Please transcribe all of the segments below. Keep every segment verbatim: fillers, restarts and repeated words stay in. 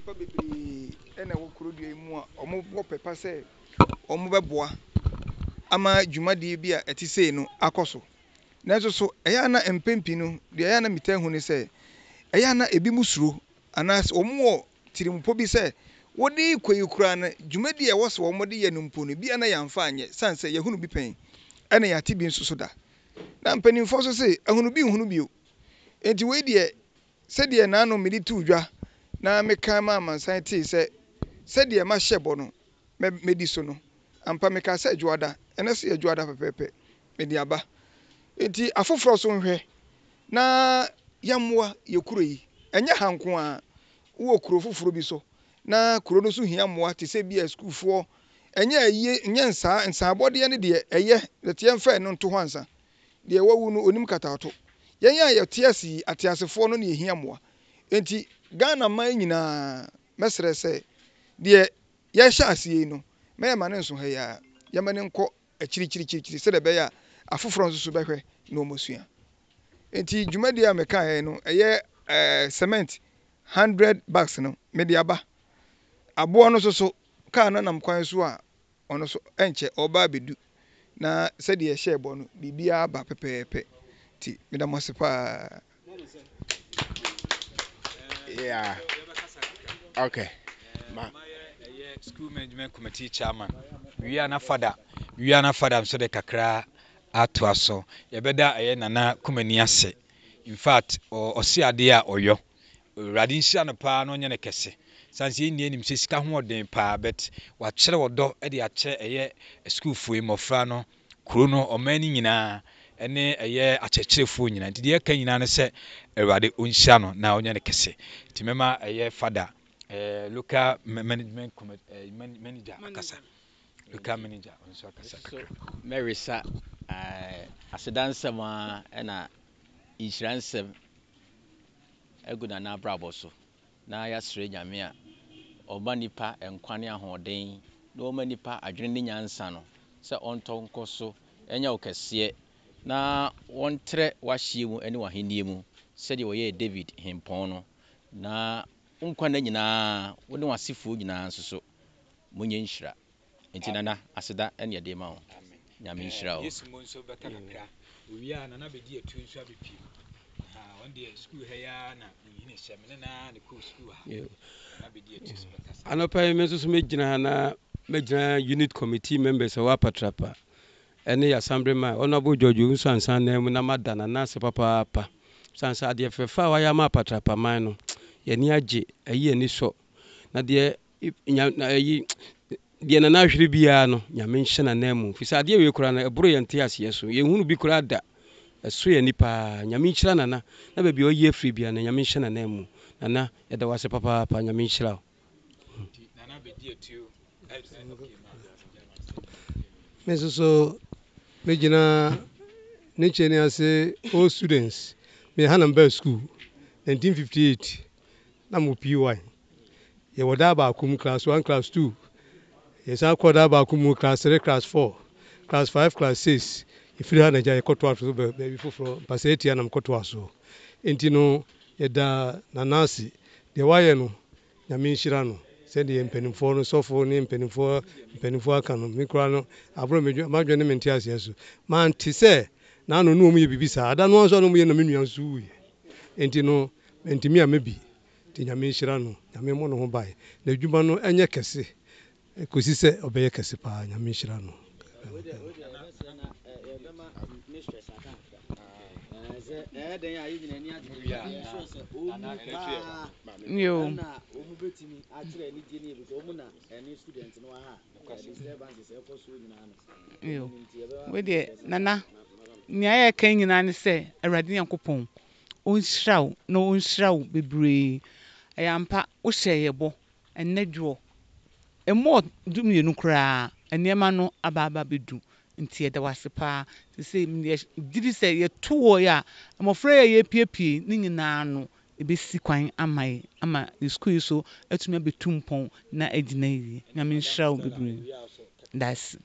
nipa bebree ena wo kuro dua mu a omo bo pepa se omo beboa ama dwumade bi a etisei no akoso nanso so eya na empempi no de eya na mitahu ni se eya na ebi musuro anas omo tirimpo bi se wodi kweyikura na dwumade e wo so omo de ye numpo no bi ana yamfa anye sanse yehunu bi pen ena yate bi nso so da na mpanimfo so se ehunu bi nhunu bi o enti we de se de na no medi tuudwa na meka ma amansan ti se se de ma hyebo no medi so no ampa meka se adwoada ena se adwoada pepepe medi aba enti afoforo so nhwe na yamwa yekuro yi enye hanko a wo kuro foforo bi so na kuro no so hia mwa te se bi a schoolfo enye aye enye nsa nsa abode ne de eye lete yemfa no nto hansa de wawu no onim katato yenye aye tiasi atiasefo no ne hia mwa enti Ghana man nyina mesre se de ye hya asie no me ma ne nso ha ya ye ma ne nko akiri kiri kiri se de be ya afoforo nso so behwe na omosua enti dwumadi a meka he no eye eh cement one hundred bags no me de aba abo no so so ka na nam kwan so a ono so enche oba bedu na se de ye hye bo no bibia ba pepepe ti me da mosepa. Yeah. Okay. Ma school management committee chairman. We are na father. We are na father so de kakra ato aso. Ye beda eye nana kumani ase. In fact, o si ade a oyo. Radin hia no pa no nye ne kese. Sanse ni enim se sika ho oden pa bet wa kire wodo e de a kire eye school fo mofra no kuro no omani nyina ene eye achechirefo nyina nti de ka nyina ne se Erade onhia no na onye ne kese ti mema eye father eh local management committee manager akasa local manager onso akasa Mary sa eh asedansem a na insurance eguna na brabo so na ya sere nyame a oba nipa enkwane ahoden na o manipa adwene ne nyansa no se onto nkoso enya okese na wontre wahye mu ene wahenie mu sede woye David Himpon no na nkwana nyina wode wasifo nyina nsoso munye nhira enti nana aseda ene yede ma wo nyame nhira wo yesu mo nso beka kakra owia nana bedi atu nso abepi ha wonde school he ya na yini hyemne na ne ko school ha na bedi atu so beka anopa me nso so megina na megina unit committee members of Apatrapa ene ya assemblyman honorable George nso ansan na mu na madana na se papa pa sansa de fefa wa ya ma Apatrapa man no ye ni age ayi ani so na de na ayi de na na hwere bia no nyame nhye na na mu fisa de we kura na eburo ye nte ase so ye hunu bi kura da eso ye nipa nyame nhyira nana na ba bi o ye free bia na nyame nhye na na mu nana ye da wase papa pa nyame nhyira nana bedi atu meso so megina ne cheni ase all students me hanamba school nineteen fifty-eight na mo P Y ye woda ba akum class one class two ye sa koda ba akum class three class four class five class six ifiri ha na ja ye koto aso be be foforo pase etia na mkoto aso enti no ye da nanasi de waye no nyame nhira no se de mpanimfo no sofo ne mpanimfo mpanimfo aka no mikra no abro medwa madwa ne menti ase so man ti se na no no mu ye bibisa ada no so no mu ye na menua so wu enti no enti mi amebi ti nyame nhira no nyame mo no ho bai na adwuma no enye kese kosi se obeye kese pa nyame nhira no yo yo we de nana nya ya kan nyina ne se Awurade Nyankopɔn onhyiraw na onhyiraw bebre ayampa wo hye yebo ennedwo emo dum ye nukra enema no ababa bedu nti ye da wasepa se se didi se ye tuwo ya amofra ye piepie ni nyina no ebesi kwan amai ama the school so atumi betumpon na agina yi nyame nhyiraw bebre that's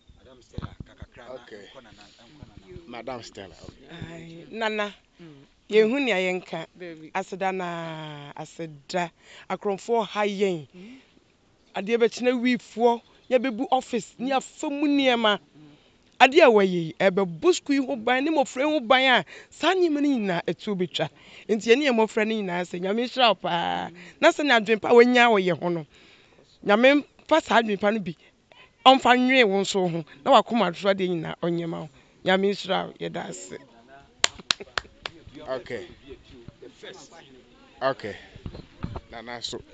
Okay. Madam Stella. Okay. Nana. yehu ne ayenka aseda na aseda akromfo ha yen ade be kina wifo ya bebu office ni afamu niema ade a wayi ebe busku ho ban ne mofre ho ban a sanye mani na etu betwa enti ye ne mofre ne nyina se nyame hira pa na se na adwempa wanya wo ye ho no nyame pa sa adwempa no bi onfa nwe wo so ho na wakoma dro de nyina onyema ho nyame hira ye da se. Okay. Okay. Nana so.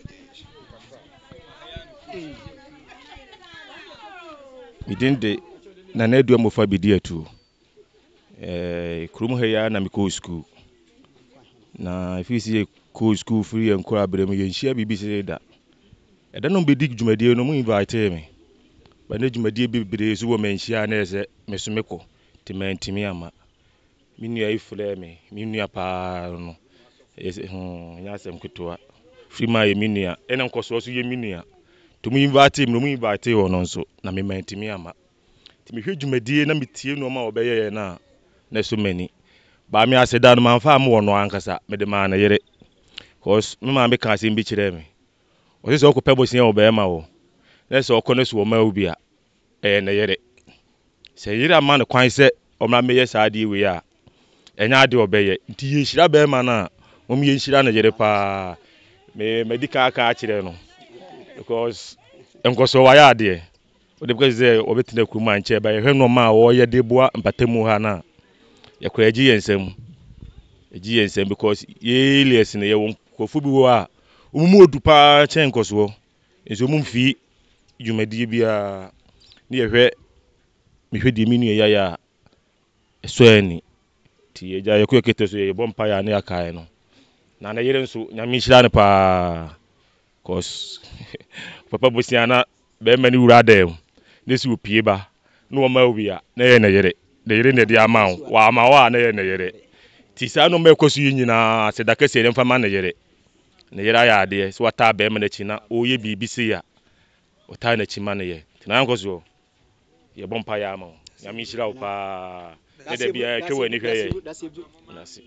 Within the Nana do mo fa bidi atu. Eh krum he ya na me ko school. Na if you see ko school free and kora brem ye nhia bibi se da. E da no be dig dwumadie no mo invite me. Ba na dwumadie bibire so wo menhia na ese mesomeko timantimi ama. Minua ifule me, minua pa no. Ese hm nya asem ketewa. Free ma ye minua, ena nkoso so ye minua. To mu invite me, no mu invite wo no nso na me mantimi ama. Ti me hwe dwumadie na metie no ma obeye ye na na so mani. Ba me aseda no manfa am wo no ankasa, me de ma na yere. Cause me ma me ka asem bi kire me. O se okopɛ bosia obeye ma wo. Na se okɔ no so wo ma wo bia. Eh na yere. Se yere ama no kwan se o ma me ye sa ade we a. Enya ade obeye. Nti ye hira be ma na o me ye hira na yere pa. Me medical ka kire no. Because enkoso wa ya ade. O de because say obetina kuruma nche ba ye hwe no ma wo ye de boa mpatemu ha na. Ye kura agi yensem. Agi yensem because ye lies ne ye won kofu bi wo a omumu odu pa che enkoso. Enso mum fi dwumadi bia ne ye hwe me hwe di minu ye ya ya so ani ti ye ja ye ko kete so ye bompa ya ne akai no na na yere nso nyame hira ne pa cause papa bosiana be mani wura dem ne si opie ba no ma obi a na ye na yere de yere ne dia ma wa ma wa na ye na yere ti sa no mekoso yi nyina se da kase ne mfa ma na yere na yere ya ade so wata be me na chi na o ye bibi se ya wata na chi ma na ye ti na nkoso ye bompa ya ma nyame hira wo pa ne de bia kewe ni hwe ye nasi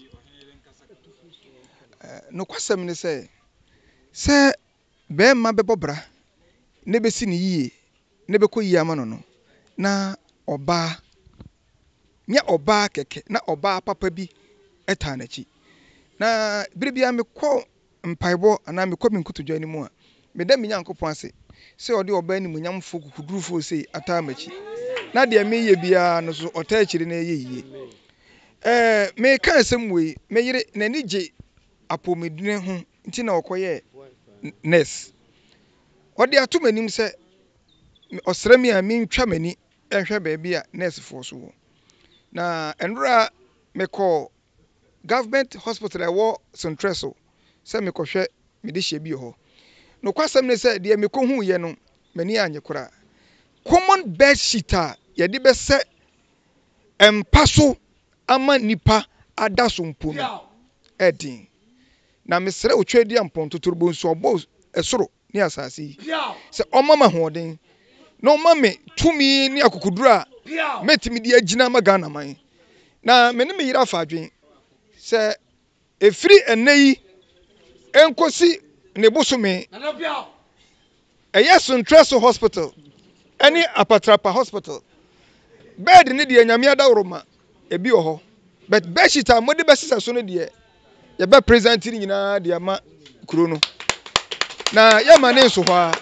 no kwasem ne se se be ma be bobra ne be si ne yie ne be ko yie ama no no na oba nya oba keke na oba papa bi eta na chi na biribia me ko mpaibo ana me ko me nkutudwa ni mu a me da me nyankopon ase se ode oba ni munyamfo kukudurufo sei ata machi na de me ye bia no so ota akiri na ye yie eh me kan asem we me yire na ni je apomedune ho nti na okoye nurse ode atomanim se osrami a me ntwa mani ehwe ba bia nurse fo so na enra me ko government hospital ewo Centreso se me ko hwe me de hye bi ho no kwasem ne se de me ko hu ye no mani anye kora common bed sheet a ye de be se empaso ama nipa adaso mpo no edin na mesre otwadi ampon totorbo nso obo esoro ni asase se omama hoden no mame tumi ni akukudura metimi di agina magana man na me ne me yira fadwen se efiri eneyi enkosi ne bosome eyeso Centreso hospital any Apatrapa hospital bed ni de nyame adawroma ebi oho but beshita modi besisa so no de ye be present ni nyina de ama kuro no na yama ne nso hwa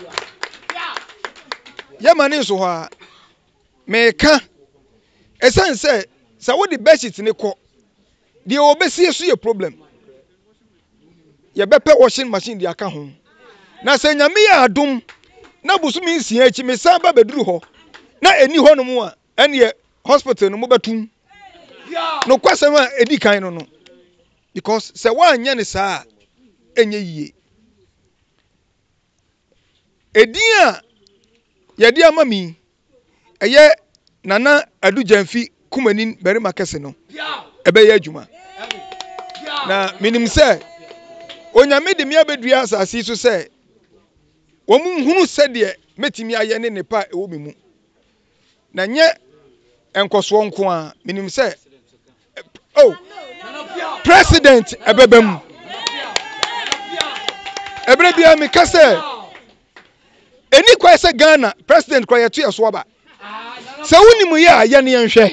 yama ne nso hwa me ka esan se sa wo de beshit ne ko de obesi so ye problem ye be pe washing machine de aka ho na se nyame ya adom na busumi nsia achi me san ba beduru ho na eni ho no mu a ene hospital no mo betum no kwasem a edi kan no no because se wa anya ne saa enye yie edin a ye de ama mi eye nana adujamfi kumanin beri makese no ebe ye adwuma na minim se onyame de mi abedua asase so se wo mu hunu se de metimi aye ne nepa ewo mi mu na nye enkoso nko a minim se oh president ebebem ebre bia me kase eni kwa se Ghana president kwa yeto yeso aba se wonimu ya ye ne yenhwe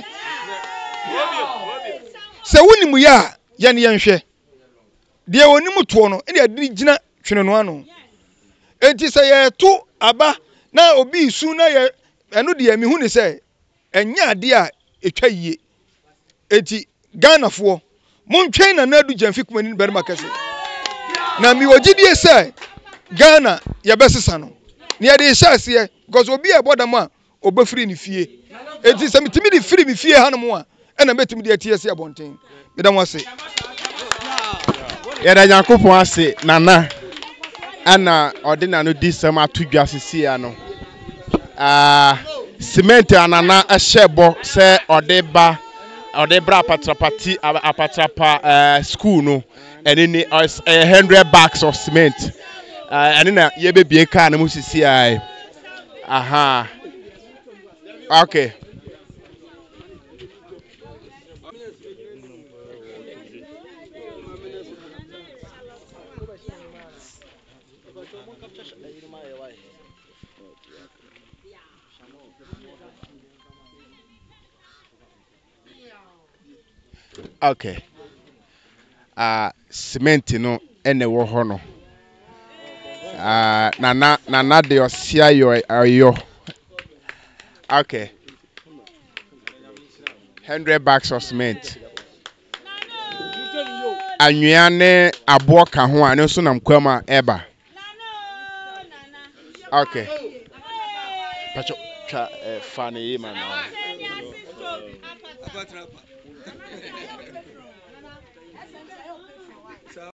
se wonimu ya ye ne yenhwe de wonimu to no ene adi gina twene no ano enti se ye to aba na obi su na ye eno de ya mihu ni se enya ade a etwa yie enti Ghana fo montwen na nadu jamfi kumani bere makase na mi wogidie se Ghana ye besesa no ne ye de hyase because obi e bodam a obafiri ni fie enti se mitimi de firi mi fie hanom a ena metimi de atie se abonten medam wase ye da Yakopon ase nana ana odina no di sem atudwa sisi ano ah cement anana ehebo se odeba odebra apatrapati apatrapa uh, school no ene ni one hundred bags of cement uh, ene na ye bebie car na musisi ai aha okay okay ah uh, cement no ene wo ho no ah uh, nana nana de osia yo ayo okay one hundred bags of cement anwea ne abo ka ho a ne so nam kwama eba okay pacho cha fane yi mama